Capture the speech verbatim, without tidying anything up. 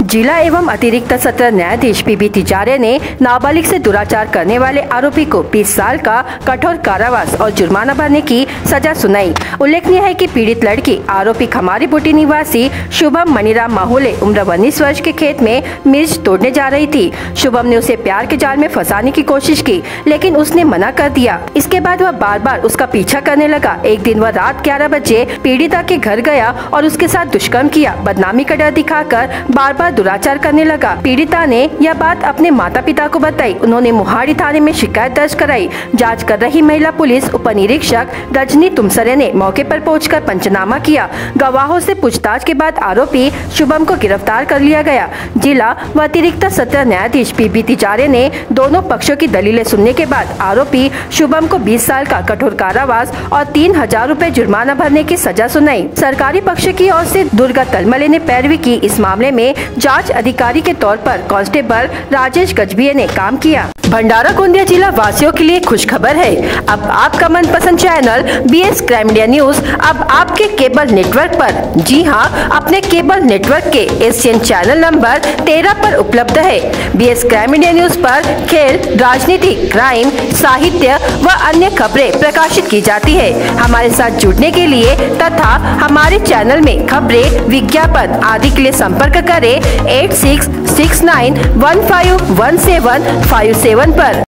जिला एवं अतिरिक्त सत्र न्यायाधीश पी बी तिजारे ने नाबालिग से दुराचार करने वाले आरोपी को बीस साल का कठोर कारावास और जुर्माना भरने की सजा सुनाई। उल्लेखनीय है कि पीड़ित लड़की आरोपी खमारी बुटी निवासी शुभम मणिराम माहुले उम्र उन्नीस वर्ष के खेत में मिर्च तोड़ने जा रही थी। शुभम ने उसे प्यार के जाल में फंसाने की कोशिश की, लेकिन उसने मना कर दिया। इसके बाद वह बार बार उसका पीछा करने लगा। एक दिन वह रात ग्यारह बजे पीड़िता के घर गया और उसके साथ दुष्कर्म किया। बदनामी का डर दिखाकर बार बार दुराचार करने लगा। पीड़िता ने यह बात अपने माता पिता को बताई। उन्होंने मोहाड़ी थाने में शिकायत दर्ज कराई। जांच कर रही महिला पुलिस उप निरीक्षक रजनी तुमसरे ने मौके पर पहुंचकर पंचनामा किया। गवाहों से पूछताछ के बाद आरोपी शुभम को गिरफ्तार कर लिया गया। जिला व अतिरिक्त सत्र न्यायाधीश पी बी तिजारे ने दोनों पक्षों की दलीलें सुनने के बाद आरोपी शुभम को बीस साल का कठोर कारावास और तीन हजार रूपए जुर्माना भरने की सजा सुनाई। सरकारी पक्ष की ओर से दुर्गा तलमले ने पैरवी की। इस मामले में जांच अधिकारी के तौर पर कांस्टेबल राजेश गजभिये ने काम किया। भंडारा गोंदिया जिला वासियों के लिए खुशखबर है। अब आपका मनपसंद channel B S crime India news अब आपके केबल नेटवर्क पर, जी हां, अपने केबल नेटवर्क के एशियन चैनल नंबर तेरह पर उपलब्ध है। B S crime India news पर खेल, राजनीति, क्राइम, साहित्य व अन्य खबरें प्रकाशित की जाती है। हमारे साथ जुड़ने के लिए तथा हमारे चैनल में खबरें, विज्ञापन आदि के लिए संपर्क करें eight six six nine one five one seven five seven पर।